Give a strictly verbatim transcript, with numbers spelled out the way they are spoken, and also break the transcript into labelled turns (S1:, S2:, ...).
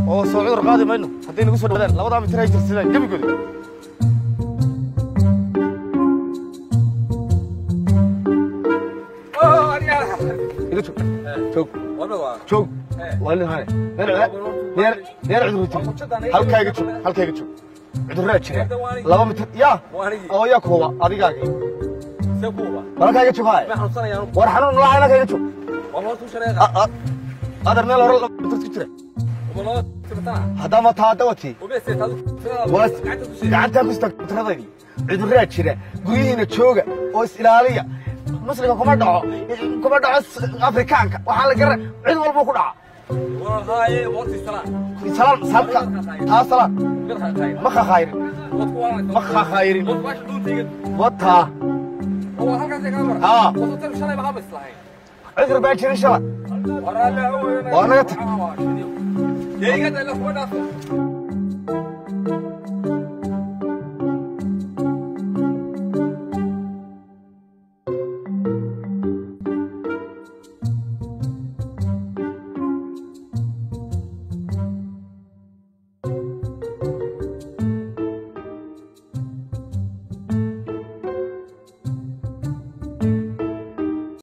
S1: oo soo cudur qaadi mayno haddii nagu soo dhawadaan labada mitir ay jirsadaan gebigooda
S2: oo ariya
S1: iga joog joog joog wali hay neer neer cudur halka iga joog halka iga joog cudurraa jira laba mitir ya oo yaa kooba adigaaga halka iga joog hay war xanuun nooca iga joog هذا المال ورا ترى هذا ما تعدوتي بس قعدت كستك ترضيني عذر راجره غرينا جوجا oo is ilaaliya masriga kuma dhaco kuma dhaco afrikaanka waxa la garay cid walba ku dhaca wallahi waqti salaam salaam sabka ta salaam ma khayr ma khayr wata oo halkaas ka mar ha waqti shalay ma qabislahay عذر باكر ان شاء الله. ورا لا هو. وانا. يا يقعد له فوق.